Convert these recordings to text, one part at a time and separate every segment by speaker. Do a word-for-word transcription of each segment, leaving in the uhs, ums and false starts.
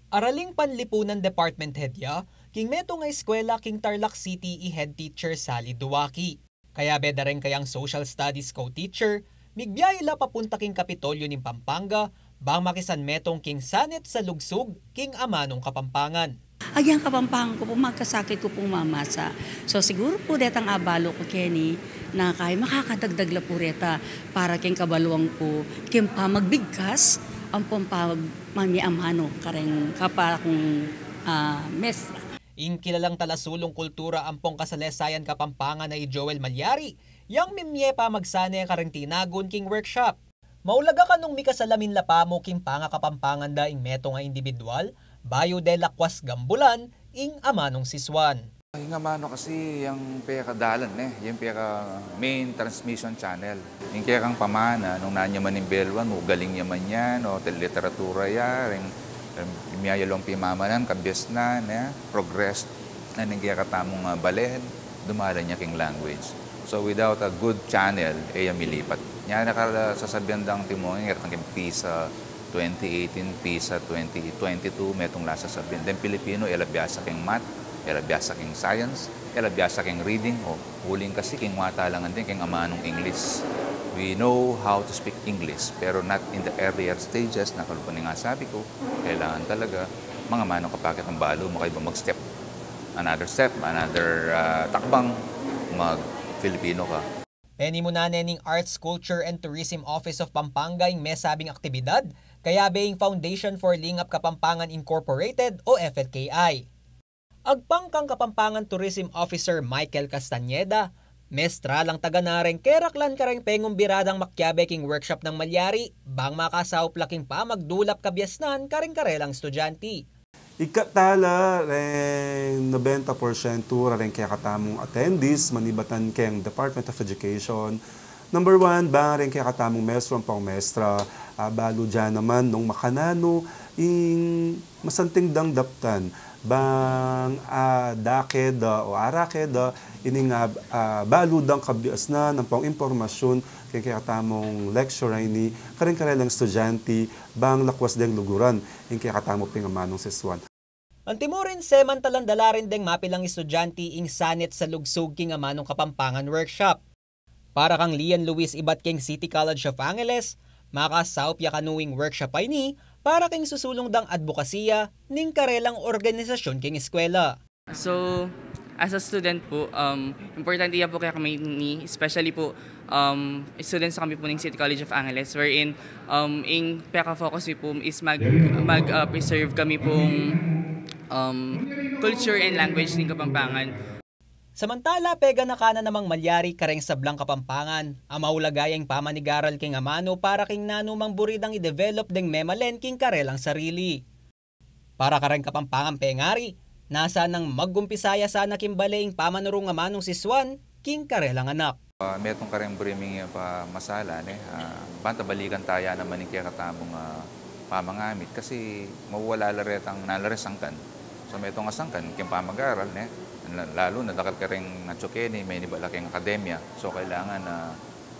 Speaker 1: Araling Panlipunan Department Head ya, king meto nga eskwela king Tarlac City i Head Teacher Sally Duwaki. Kaya beda rin kayang Social Studies co-teacher, migbiyay la papunta king Kapitolyo ning Pampanga, bang makisan metong king sanet sa lugsug king amanong Kapampangan.
Speaker 2: Agyang Kapampangan ko po, magkasakit ko pong mamasa. So siguro po detang abalo ko Kenny, na kay makakadagdag la po reta para king kabaluang po, king pa magbigkas, ang pampawag mami amano kareng kapara kong uh, mesra.
Speaker 1: Ing kilalang talasulong kultura ampong kasalesayan Kapampangan na i Joel Malyari, yang mimye pa magsane kareng tinagon king workshop. Maulaga kanong mikasalamin lapamo king panga Kapampangan da ing meto nga individual, bayo de lakwas gambulan, ing amanong siswan.
Speaker 3: Yung amano kasi yung peka dalan eh, yung peka main transmission channel. Yung kaya kang pamana, nung nanyaman ng belwan, o galing yaman yan, o literatura yan, yung miyayalong pimamanan, kabis na, na progress, na nang kaya katamong uh, balen, dumalan niya king language. So without a good channel, eh yung milipat. Yan nakasasabihan dang timong, yung kang PISA twenty eighteen, PISA twenty twenty-two, metong lasa sabihan. Then Pilipino, elabiyasa king math, elabiyasa king science, elabiyasa king reading, o huling kasi king matalangan din king amanong English. We know how to speak English, pero not in the earlier stages, na kalupan nga sabi ko, kailangan talaga mga manong kapakit ng balo, makaiba mag-step. Another step, another uh, takbang, mag-Filipino ka.
Speaker 1: Penny mo na ning Arts, Culture and Tourism Office of Pampanga yung may sabing aktibidad, kaya being Foundation for Lingap Kapampangan Incorporated o F L K I. Agpang kang Kapampangan Tourism Officer Michael Castañeda, mestra lang taga nareng keraklan kareng pengong biradang makyabe king workshop ng Malyari, bang makasaup laking pa magdulap kabyasnan kareng karelang estudyante.
Speaker 4: Ikatala rin ninety percent rin kaya katamong attendees manibatan kayang Department of Education. Number one, bang rin kaya katamong mesro ang pang mestra, uh, balo dyan naman nung makanano, ing masanting dang daptan, bang uh, daked uh, o araked, uh, ining uh, uh, balo dang kabias na ng pang impormasyon kaya kaya katamong lecture ini, karing-karelang estudyante, bang lakwas deng luguran, yung kaya katamong pingamanong siswan.
Speaker 1: Antimorin semantalang dala rin deng mapilang estudyante ing sanet sa lugsug king amanong Kapampangan workshop. Para kang Lian Luis Ibat king City College of Angeles, makasaup ya kanuing workshop ay ni para king susulong dang advokasya ning karelang organisasyon king eskwela.
Speaker 5: So, as a student po, um, importante yan po kaya kami ni, especially po um, students kami po ng City College of Angeles, wherein um, ing peka-focus po is mag-preserve mag, uh, preserve kami pong um, culture and language ng Kapampangan.
Speaker 1: Samantala, pega na kana namang Malyari kareng sablang Kapampangan, ang maulagayang pamanigaral king amano para king nanumang buridang i-develop deng memalen king karelang sarili. Para kareng Kapampangan pengari, nasa nang maggumpisaya sana kimbaleing pamanurong amanong siswan king karelang anak.
Speaker 3: Uh, metong kareng briming pa masala, ne? Uh, bantabalikan taya naman yung kaya katamong uh, pamangamit kasi mawala laretang nalaresangkan. So metong asangkan king pamagaral, ne? Lalo na dakat ka rin natsukeni, may nibalaking akademya. So, kailangan na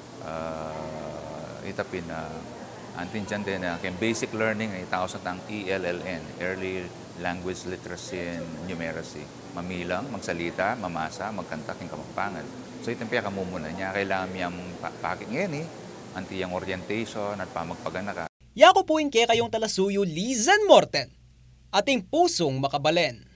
Speaker 3: uh, itapin na uh, antin dyan din na uh, basic learning ay tao sa tang E L L N, Early Language Literacy and Numeracy. Mamilang, magsalita, mamasa, magkanta, king Kapampangan. So, itampiya ka mumuna niya. Kailangan niyang pakit ngayon eh, anti yung orientation at pamagpaganaka.
Speaker 1: Yako po yung kaya kayong talasuyo, Lizan Morten, ating pusong makabalen.